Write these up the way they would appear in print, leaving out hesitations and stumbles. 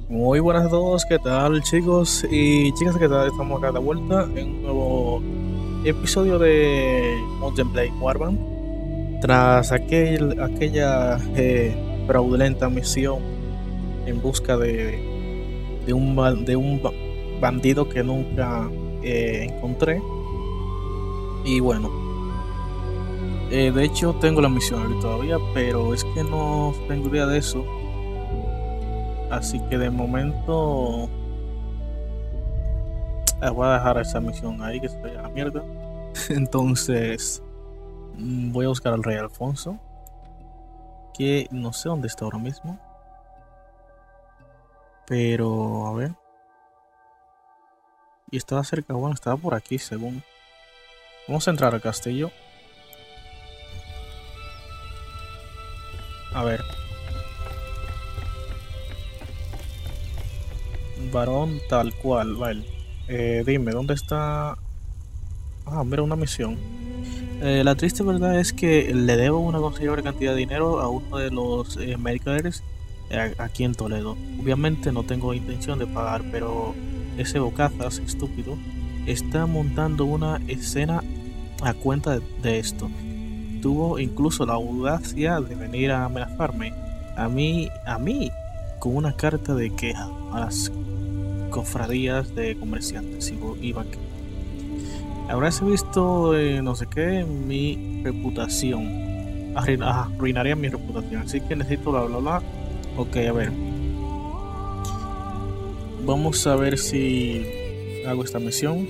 Muy buenas a todos, ¿qué tal chicos y chicas? ¿Qué tal? Estamos acá de vuelta en un nuevo episodio de Mountain Blade Warband. Tras aquella fraudulenta misión en busca de un bandido que nunca encontré. Y bueno, de hecho tengo la misión ahorita todavía, pero es que no tengo idea de eso. Así que de momento voy a dejar esa misión ahí que se vaya a la mierda. Entonces voy a buscar al rey Alfonso, que no sé dónde está ahora mismo, pero a ver. Y estaba cerca, bueno, estaba por aquí según. Vamos a entrar al castillo. A ver, varón tal cual, vale. Dime, ¿dónde está? Ah, mira, una misión. La triste verdad es que le debo una considerable cantidad de dinero a uno de los mercaderes aquí en Toledo. Obviamente no tengo intención de pagar, pero ese bocazas estúpido está montando una escena a cuenta de esto. Tuvo incluso la audacia de venir a amenazarme a mí, con una carta de queja a las cofradías de comerciantes y banqueros. Habrás visto, no sé qué, mi reputación. Arruinaría mi reputación. Así que necesito bla bla bla. Ok, a ver. Vamos a ver si hago esta misión.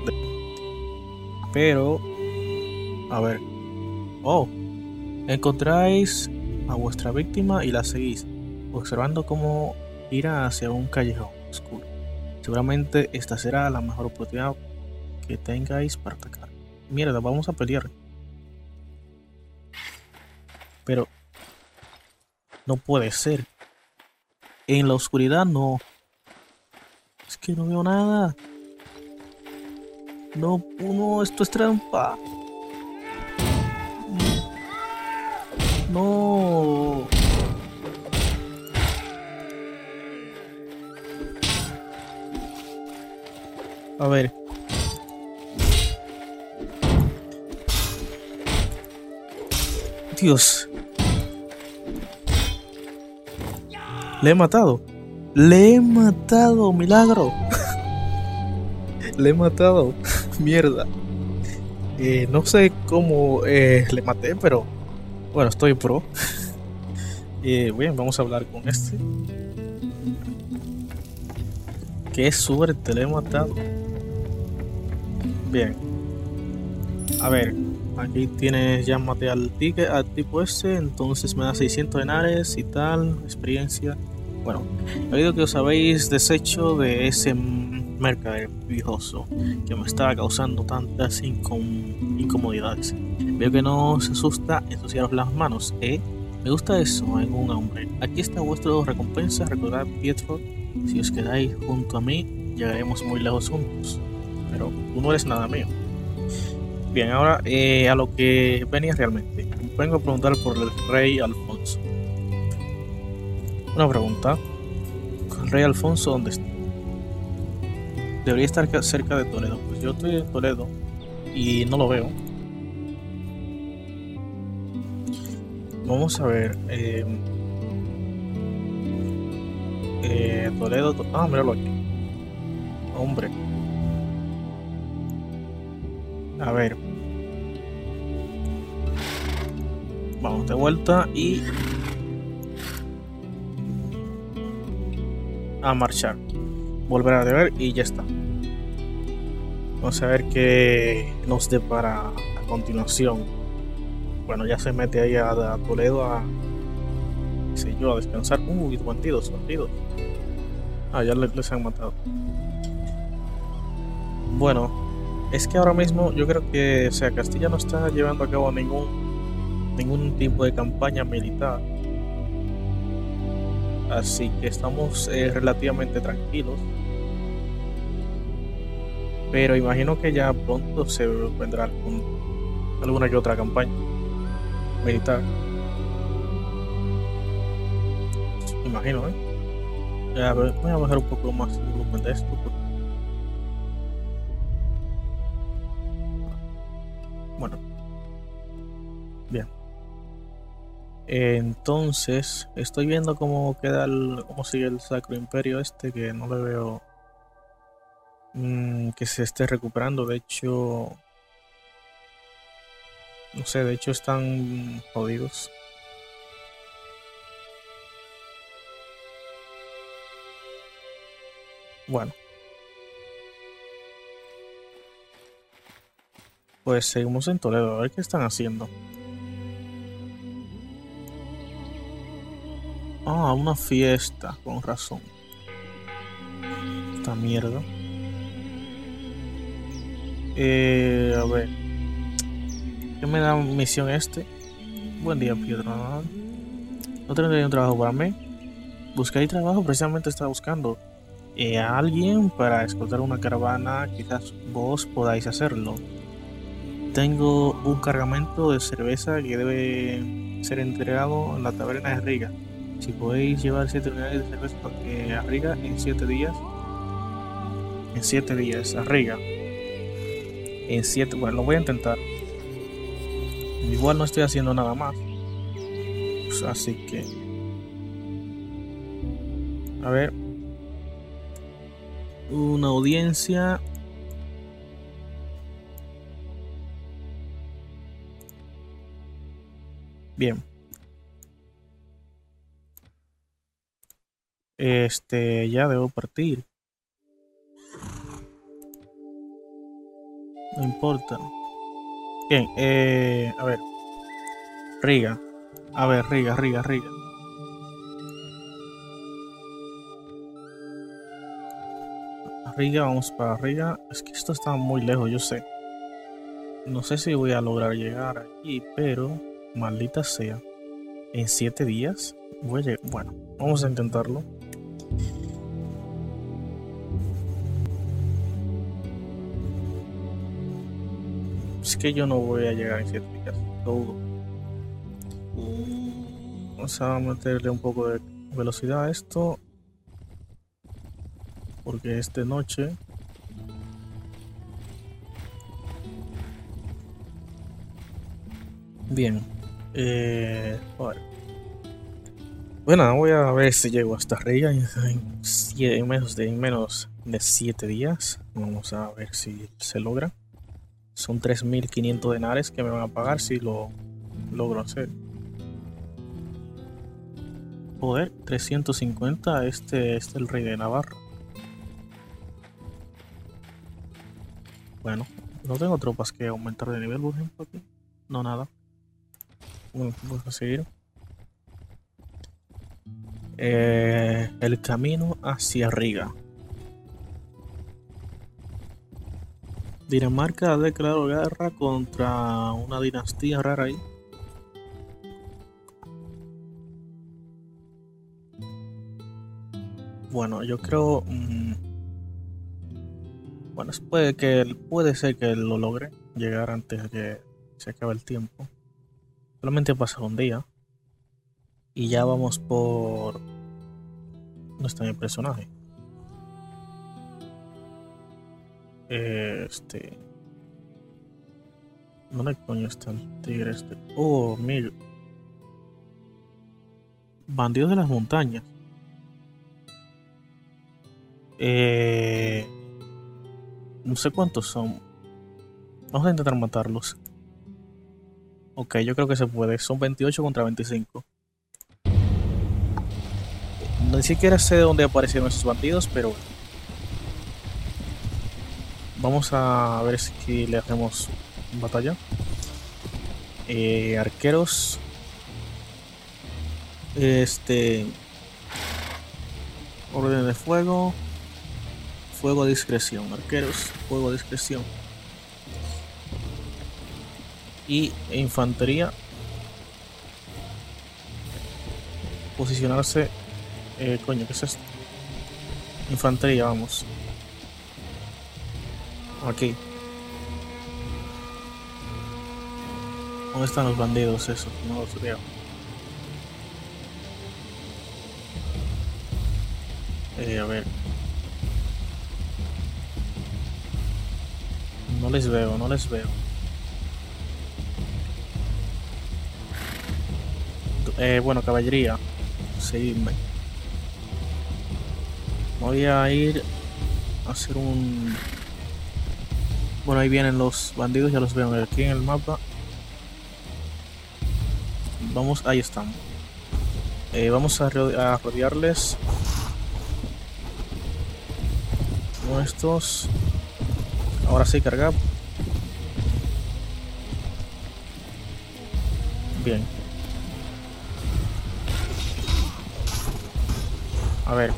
Pero, a ver. Oh, encontráis a vuestra víctima y la seguís, observando cómo irá hacia un callejón oscuro. Seguramente esta será la mejor oportunidad que tengáis para atacar. Mierda, vamos a pelear. Pero no puede ser. En la oscuridad no. Es que no veo nada. No, no, esto es trampa. No. A ver. Dios. Le he matado. Le he matado, milagro. Le he matado. Mierda. No sé cómo le maté, pero bueno, estoy pro. Bien, vamos a hablar con este. Qué suerte, le he matado. Bien. A ver, aquí tienes, ya maté al tipo ese, entonces me da 600 denares y tal, experiencia. Bueno, he oído que os habéis deshecho de ese mercader viejoso que me estaba causando tantas incomodidades. Veo que no os asusta ensuciaros las manos, ¿eh? Me gusta eso en un hombre. Aquí está vuestra recompensa. Recordad, Pietro, si os quedáis junto a mí, llegaremos muy lejos juntos. Pero tú no eres nada mío. Bien, ahora a lo que venía realmente. Vengo a preguntar por el rey Alfonso. Una pregunta. ¿El rey Alfonso dónde está? Debería estar cerca de Toledo. Pues yo estoy en Toledo y no lo veo. Vamos a ver. Toledo. Ah, míralo aquí. Hombre. A ver. Vamos de vuelta y a marchar. Volver a deber y ya está. Vamos a ver qué nos depara a continuación. Bueno, ya se mete ahí a Toledo a, qué sé yo, a descansar. Bandidos. Ah, ya les han matado. Bueno, es que ahora mismo yo creo que, o sea, Castilla no está llevando a cabo ningún tipo de campaña militar. Así que estamos relativamente tranquilos. Pero imagino que ya pronto se vendrá con alguna que otra campaña militar. Imagino, ¿eh? A ver, voy a bajar un poco más el volumen de esto. Bueno, bien. Entonces, estoy viendo cómo queda cómo sigue el Sacro Imperio este, que no le veo que se esté recuperando. De hecho, no sé, de hecho están jodidos. Bueno, pues seguimos en Toledo, a ver qué están haciendo. Ah, una fiesta, con razón. Esta mierda. A ver. ¿Qué me da misión este? Buen día, Piedra. ¿No tendría un trabajo para mí? Buscar trabajo, precisamente estaba buscando a alguien para escoltar una caravana. Quizás vos podáis hacerlo. Tengo un cargamento de cerveza que debe ser entregado en la taberna de Riga. Si podéis llevar 7 unidades de cerveza a Riga en 7 días. En 7 días, a Riga. En 7, bueno, lo voy a intentar. Igual no estoy haciendo nada más. Pues así que. A ver. Una audiencia. Bien. Ya debo partir. No importa. Bien, a ver. Riga. A ver, Riga. Riga, vamos para Riga. Es que esto está muy lejos, yo sé. No sé si voy a lograr llegar aquí, pero maldita sea. En 7 días voy a llegar. Bueno, vamos a intentarlo. Es que yo no voy a llegar en 7 días. Lo dudo. Vamos a meterle un poco de velocidad a esto. Porque es de noche. Bien. Bueno, voy a ver si llego hasta Riga en menos de 7 días. Vamos a ver si se logra. Son 3.500 denares que me van a pagar si lo logro hacer. Joder, 350. Este es el rey de Navarra. Bueno, no tengo tropas que aumentar de nivel, por ejemplo, aquí. No, nada. Bueno, vamos a seguir. El camino hacia Riga. Dinamarca ha declarado guerra contra una dinastía rara ahí. Bueno, yo creo. Bueno, puede ser que lo logre llegar antes de que se acabe el tiempo. Solamente ha pasado un día. Y ya vamos por. ¿Dónde está mi personaje? ¿Dónde coño está el tigre este? Oh, mira. Bandidos de las montañas. No sé cuántos son. Vamos a intentar matarlos. Ok, yo creo que se puede. Son 28 contra 25. Ni siquiera sé de dónde aparecieron esos bandidos, pero vamos a ver si le hacemos batalla. Arqueros. Orden de fuego. Fuego a discreción. Arqueros, fuego a discreción. Y infantería. Posicionarse. Coño, ¿qué es esto? Infantería, vamos. Aquí. ¿Dónde están los bandidos esos? No los veo. A ver. No les veo, no les veo. Bueno, caballería. Seguidme. Voy a ir a hacer un... Bueno, ahí vienen los bandidos, ya los veo aquí en el mapa. Vamos, ahí están. Vamos a rodearles. Como estos. Ahora sí, cargar. Bien. A ver.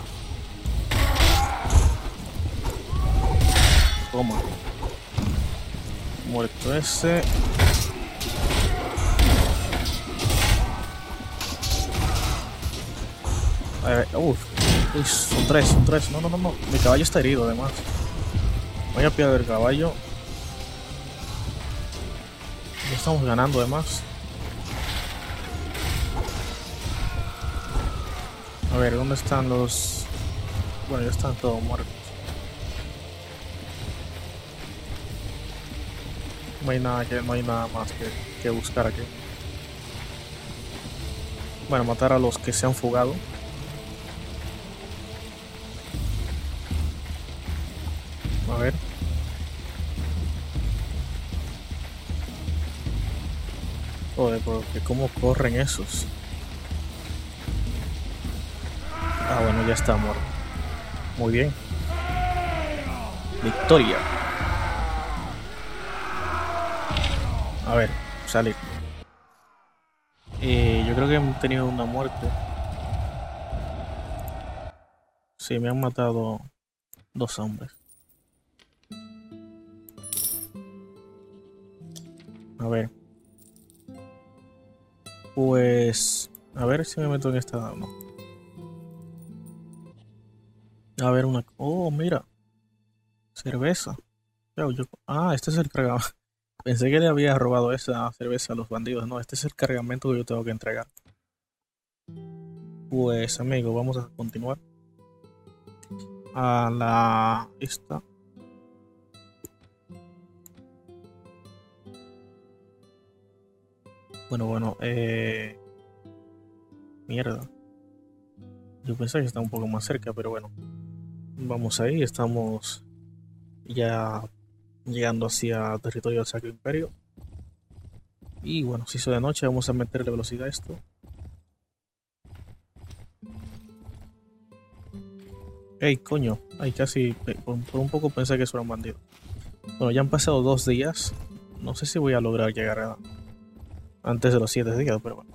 Toma. Muerto ese. A ver, uy, son tres, son tres. No, no, no, no. Mi caballo está herido además. Voy a pillar el caballo. Ya estamos ganando además. A ver, ¿dónde están los...? Bueno, ya están todos muertos. No hay nada más que buscar aquí. Bueno, matar a los que se han fugado. A ver. Joder, porque cómo corren esos. Ah, bueno, ya está muerto. Muy bien. Victoria. A ver, salir. Yo creo que han tenido una muerte. Sí, me han matado 2 hombres. A ver. Pues... A ver si me meto en esta... No. A ver, una... Oh, mira. Cerveza. Ah, este es el cargamento. Pensé que le había robado esa cerveza a los bandidos. No, este es el cargamento que yo tengo que entregar. Pues, amigo, vamos a continuar. A la... Esta. Bueno, mierda. Yo pensé que estaba un poco más cerca, pero bueno. Vamos ahí, estamos ya llegando hacia territorio del Sacro Imperio. Y bueno, si hizo de noche, vamos a meterle velocidad a esto. Ey, coño, ay, casi por un poco pensé que eso era un bandido. Bueno, ya han pasado 2 días. No sé si voy a lograr llegar antes de los 7 días, pero bueno.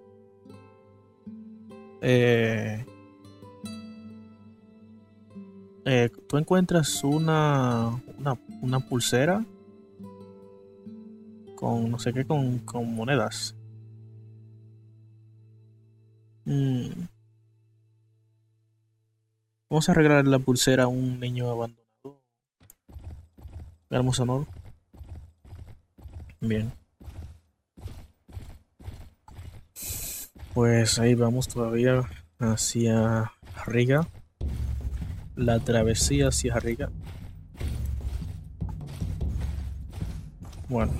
Tú encuentras una pulsera con no sé qué, con monedas. Vamos a arreglar la pulsera a un niño abandonado. Hermoso honor. Bien. Pues ahí vamos todavía hacia Riga. La travesía hacia Riga. Bueno.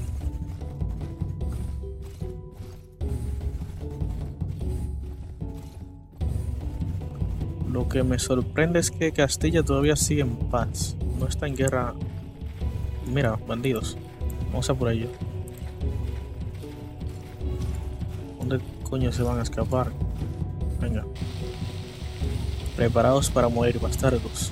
Lo que me sorprende es que Castilla todavía sigue en paz. No está en guerra. Mira, bandidos. Vamos a por ello. ¿Dónde coño se van a escapar? Venga. Preparados para morir, bastardos.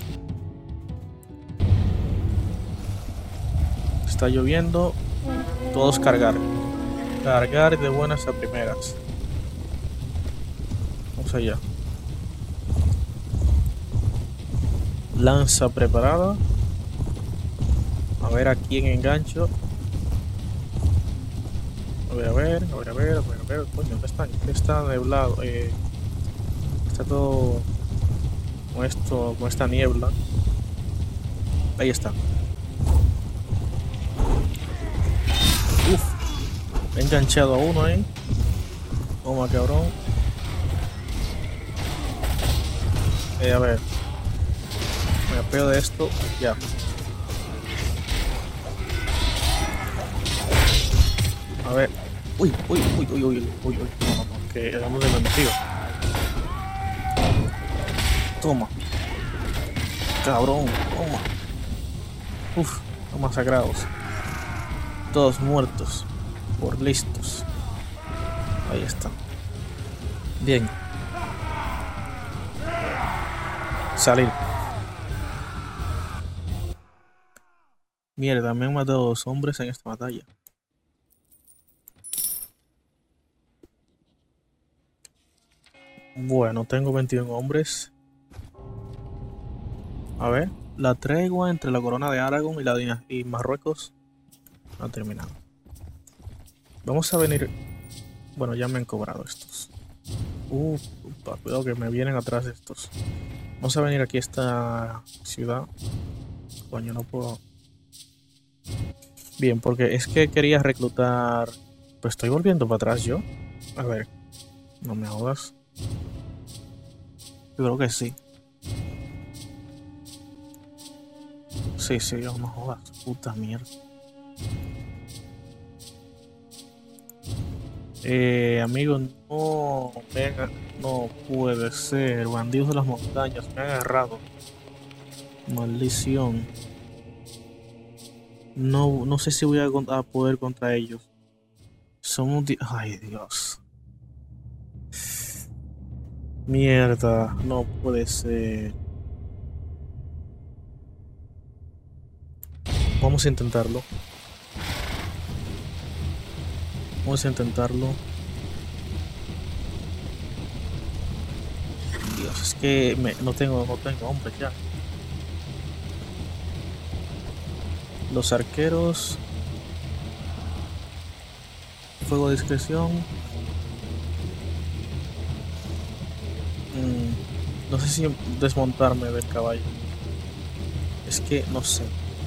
Está lloviendo. Todos cargar. Cargar de buenas a primeras. Vamos allá. Lanza preparada. A ver a quién engancho. A ver. Coño, ¿dónde están? Está nublado. Está todo con esta niebla. Ahí está. He enganchado a uno ahí. Toma, cabrón. A ver, me apeo de esto. Ya. A ver. Uy, uy, uy, uy, uy, uy, uy. No, no, no, que hagamos de metido. Toma, cabrón, toma. Uf, están masacrados. Todos muertos. Por listos. Ahí están. Bien. Salir. Mierda, me han matado 2 hombres en esta batalla. Bueno, tengo 21 hombres. A ver, la tregua entre la corona de Aragón y y Marruecos no ha terminado. Vamos a venir. Bueno, ya me han cobrado estos. Cuidado que me vienen atrás de estos. Vamos a venir aquí a esta ciudad. Coño, no puedo. Bien, porque es que quería reclutar. Pues estoy volviendo para atrás yo. A ver, no me jodas. Yo creo que sí. Sí, sí, no me jodas. Puta mierda. Amigo, no puede ser. Bandidos de las montañas, me han agarrado. Maldición. No, no sé si voy a poder contra ellos. Ay, Dios. Mierda, no puede ser. Vamos a intentarlo. Vamos a intentarlo. Dios, es que no tengo hombres ya. Los arqueros. Fuego de discreción. No sé si desmontarme del caballo. Es que no sé.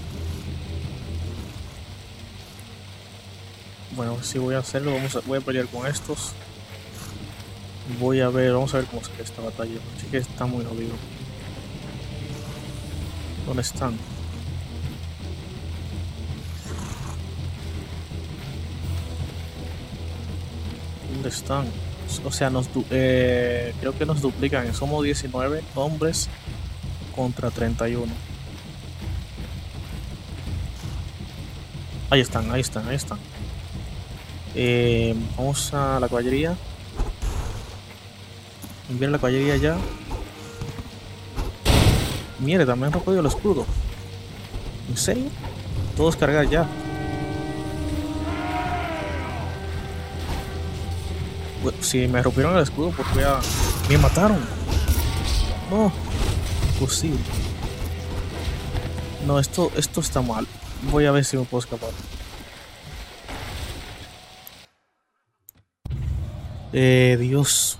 Bueno, si voy a hacerlo, voy a pelear con estos. Vamos a ver cómo sale esta batalla. Así que está muy jodido. ¿Dónde están? ¿Dónde están? O sea, creo que nos duplican. Somos 19 hombres contra 31. Ahí están, ahí están, ahí están. Vamos a la caballería. Enviar la caballería ya. Mierda, me han roto el escudo. ¿En serio? Todos cargar ya. Si me rompieron el escudo, porque ya me mataron. No, posible. No, esto está mal. Voy a ver si me puedo escapar. Dios.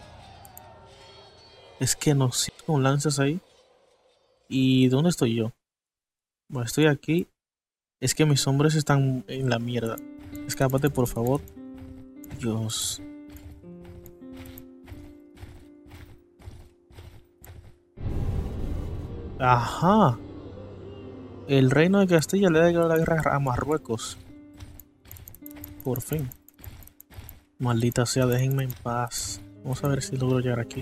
Es que no sé con lanzas ahí. ¿Y dónde estoy yo? Bueno, estoy aquí. Es que mis hombres están en la mierda. Escápate, por favor. Dios. Ajá. El reino de Castilla le ha declarado la guerra a Marruecos. Por fin. Maldita sea, déjenme en paz. Vamos a ver si logro llegar aquí.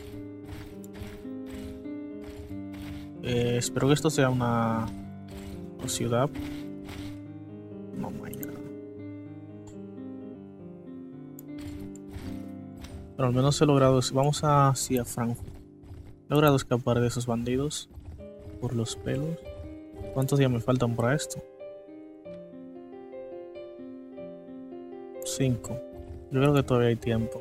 Espero que esto sea una ciudad. No, my God. Pero al menos he logrado. Vamos hacia Frankfurt. He logrado escapar de esos bandidos por los pelos. ¿Cuántos días me faltan para esto? 5. Yo creo que todavía hay tiempo.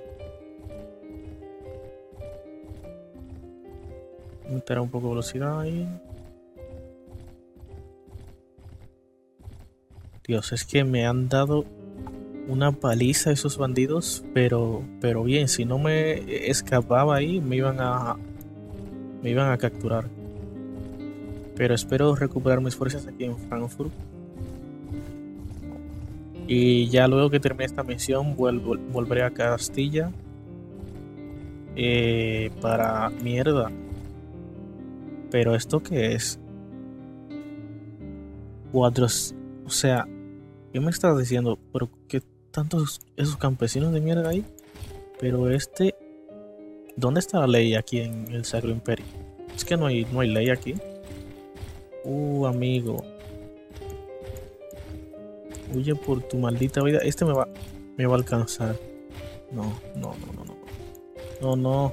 Meter un poco de velocidad ahí. Dios, es que me han dado una paliza esos bandidos, pero bien, si no me escapaba ahí, me iban a capturar. Pero espero recuperar mis fuerzas aquí en Frankfurt. Y ya luego que termine esta misión, volveré a Castilla. Para mierda. Pero ¿esto qué es? O sea, ¿qué me estás diciendo? ¿Pero qué tantos esos campesinos de mierda ahí? Pero ¿dónde está la ley aquí en el Sacro Imperio? Es que no hay ley aquí. Amigo. Huye por tu maldita vida. Este me va a alcanzar. No, no, no, no, no. No, no.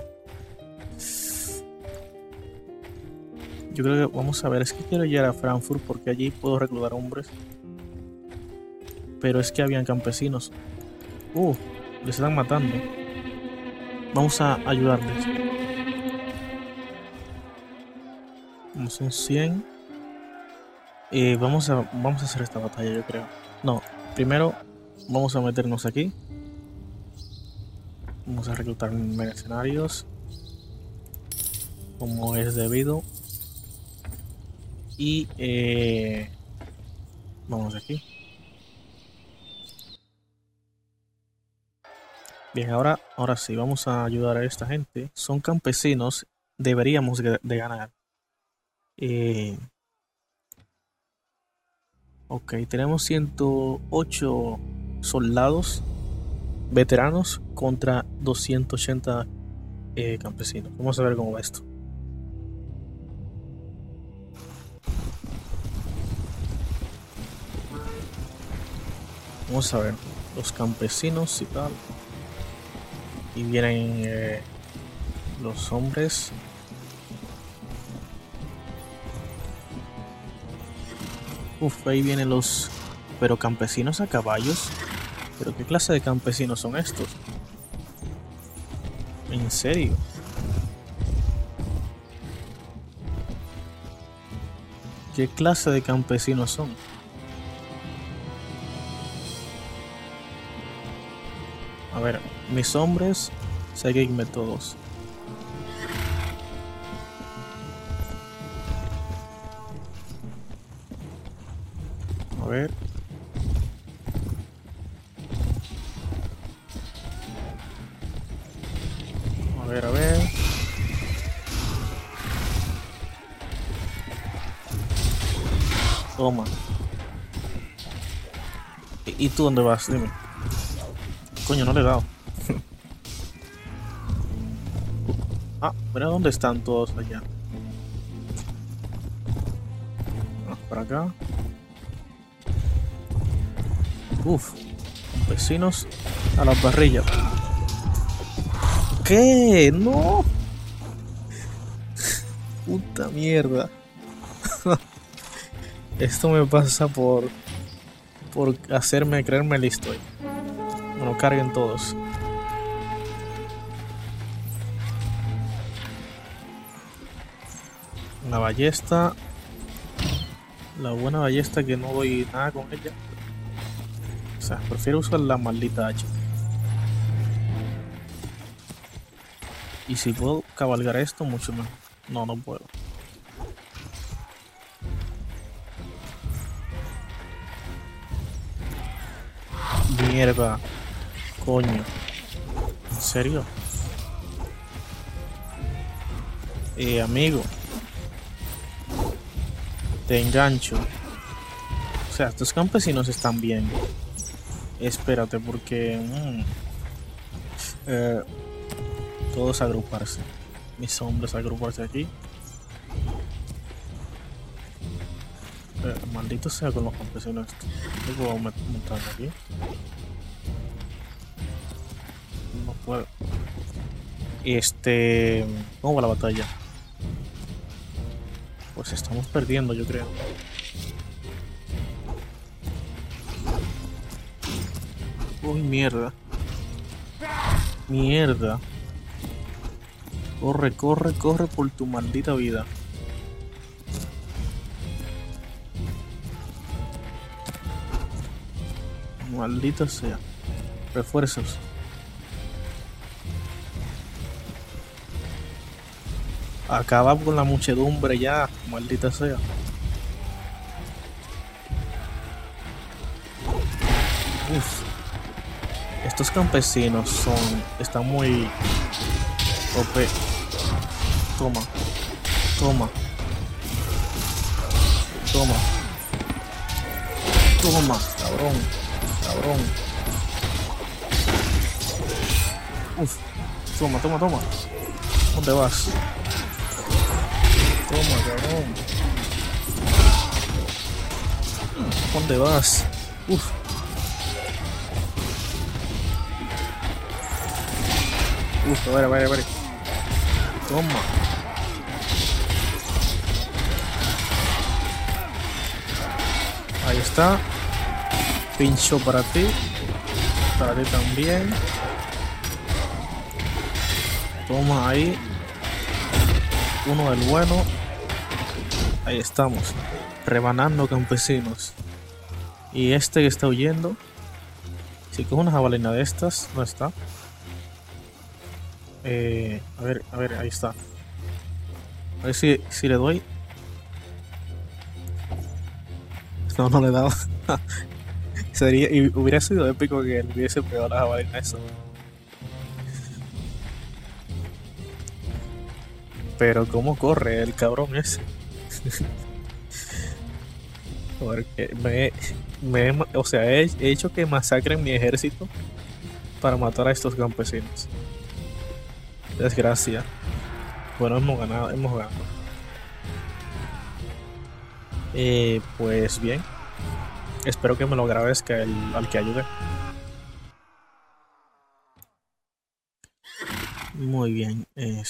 Yo creo que vamos a ver. Es que quiero llegar a Frankfurt porque allí puedo reclutar hombres. Pero es que habían campesinos. Les están matando. Vamos a ayudarles. Son 100. Vamos a hacer esta batalla, yo creo. No, primero vamos a meternos aquí. Vamos a reclutar mercenarios como es debido. Y vamos aquí. Bien, ahora sí, vamos a ayudar a esta gente. Son campesinos, deberíamos de ganar. Ok, tenemos 108 soldados veteranos contra 280 campesinos. Vamos a ver cómo va esto. Vamos a ver los campesinos y tal. Y vienen los hombres. Ahí vienen los... Pero campesinos a caballos. ¿Pero qué clase de campesinos son estos? ¿En serio? ¿Qué clase de campesinos son? A ver, mis hombres, seguidme todos. A ver. A ver. Toma. ¿Y tú dónde vas? Dime. Coño, no le he dado. Mira dónde están todos allá. Para acá. Vecinos a la parrilla. ¿Qué? No. Puta mierda. Esto me pasa por hacerme creerme listo. Bueno, carguen todos. La ballesta. La buena ballesta que no doy nada con ella. O sea, prefiero usar la maldita hacha. Y si puedo cabalgar esto, mucho mejor. No, no puedo. Mierda. Coño. ¿En serio? Amigo. Te engancho. O sea, estos campesinos están bien. Espérate, porque... todos agruparse. Mis hombres agruparse aquí. Maldito sea con los campesinos. No puedo montarme aquí. No puedo. ¿Cómo va la batalla? Pues estamos perdiendo, yo creo. Uy, mierda. Mierda. Corre, corre, corre por tu maldita vida. Maldita sea. Refuerzos. Acaba con la muchedumbre ya, maldita sea. Estos campesinos están muy OP. Toma, toma, Toma. Toma, cabrón. Cabrón. Uf. Toma, toma, toma. ¿Dónde vas? Toma, cabrón. ¿Dónde vas? Uf. Uf, a ver. Toma. Ahí está. Pincho para ti. Para ti también. Toma ahí. Uno del bueno. Ahí estamos. Rebanando campesinos. Y este que está huyendo. Si cojo una jabalina de estas. ¿Dónde está? A ver, ahí está. A ver si le doy. No le he dado. Y hubiera sido épico que le hubiese pegado la jabalina eso. Pero cómo corre el cabrón ese. Porque o sea, he hecho que masacren mi ejército para matar a estos campesinos. Desgracia. Bueno, hemos ganado. Pues bien. Espero que me lo agradezca al que ayude. Muy bien.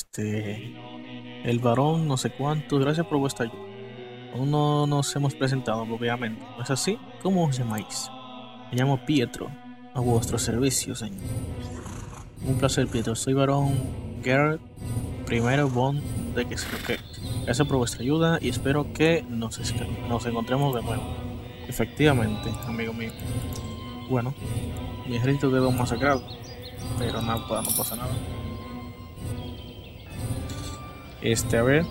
El varón no sé cuánto. Gracias por vuestra ayuda. Aún no nos hemos presentado, obviamente. ¿No es así? ¿Cómo os llamáis? Me llamo Pietro. A vuestro servicio, señor. Un placer, Pietro. Soy varón Gerard primero Bond de que gracias por vuestra ayuda y espero que nos encontremos de nuevo. Efectivamente, amigo mío. Bueno, mi ejército quedó masacrado, pero no pasa nada. A ver.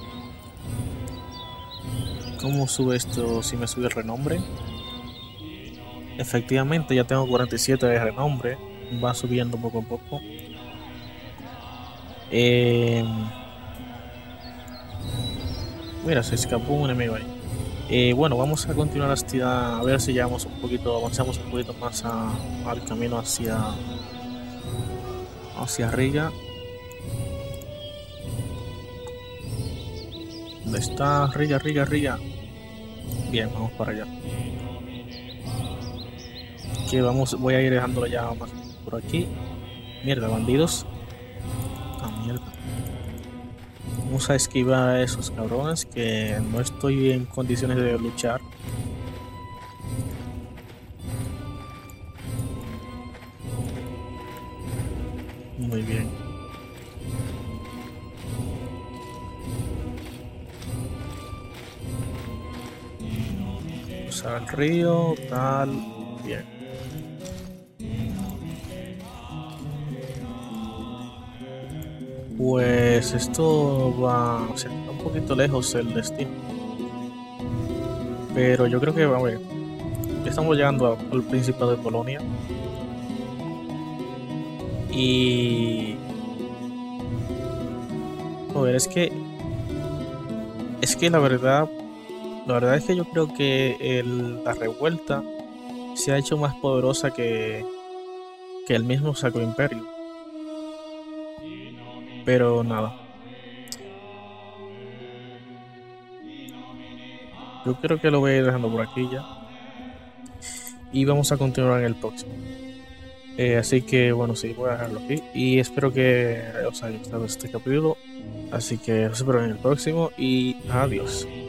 ¿Cómo sube esto si me sube el renombre? Efectivamente, ya tengo 47 de renombre. Va subiendo poco a poco. Mira, se escapó un enemigo ahí. Bueno, vamos a continuar hasta a ver si avanzamos un poquito más al camino hacia Riga. ¿Dónde está? Riga. Bien, vamos para allá. Voy a ir dejándolo ya más por aquí. Mierda, bandidos. Mierda. Vamos a esquivar a esos cabrones que no estoy en condiciones de luchar. Muy bien. Al río, tal. Bien. Pues esto va, o sea, un poquito lejos el destino. Pero yo creo que va a ver. Estamos llegando al Principado de Polonia. Y a ver, es que la verdad es que yo creo que la revuelta se ha hecho más poderosa que el mismo Sacro Imperio. Pero nada. Yo creo que lo voy a ir dejando por aquí ya. Y vamos a continuar en el próximo. Así que bueno, sí, voy a dejarlo aquí. Y espero que os haya gustado este capítulo. Así que os espero en el próximo y adiós.